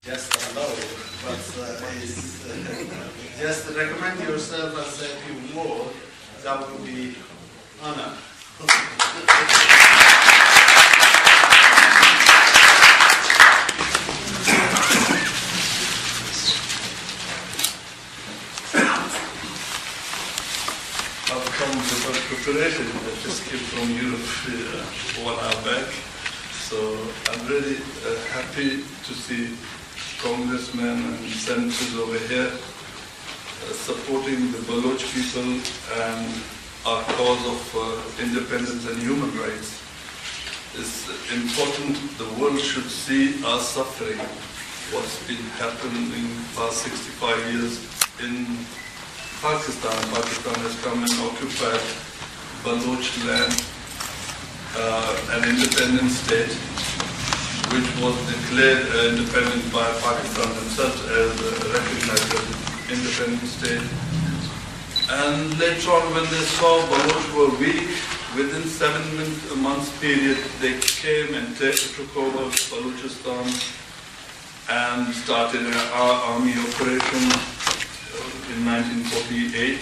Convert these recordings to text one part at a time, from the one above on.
Just allow it, but just recommend yourself as a few more. That would be honor. I've come without preparation. I just came from Europe 1 hour back. So I'm really happy to see congressmen and senators over here supporting the Baloch people and our cause of independence and human rights. It's important the world should see our suffering, what's been happening in the past 65 years in Pakistan. Pakistan has come and occupied Baloch land, an independent state, which was declared independent by Pakistan themselves as a recognized independent state. And later on, when they saw Baloch were weak, within 7 months period, they came and took over Balochistan and started an army operation in 1948.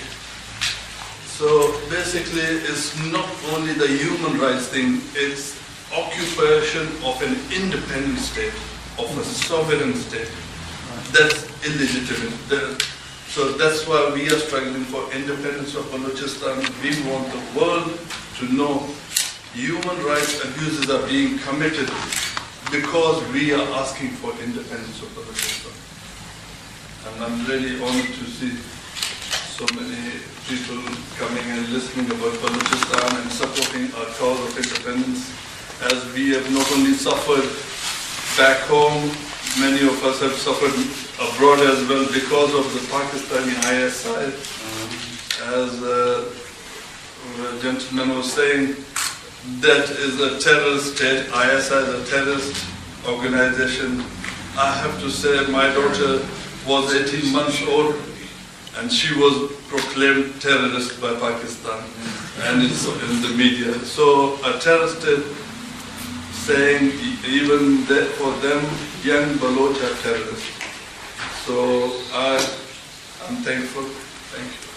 So basically, it's not only the human rights thing, it's occupation of an independent state, of a sovereign state. That's illegitimate. So that's why we are struggling for independence of Balochistan. We want the world to know human rights abuses are being committed because we are asking for independence of Balochistan. And I'm really honored to see so many people coming and listening about Balochistan and supporting our cause of independence. As we have not only suffered back home, many of us have suffered abroad as well because of the Pakistani ISI. As the gentleman was saying, that is a terrorist state. ISI is a terrorist organization. I have to say, my daughter was 18 months old and she was proclaimed terrorist by Pakistan, and it's in the media. So a terrorist state saying even for them, young Baloch are terrorists. So I'm thankful. Thank you.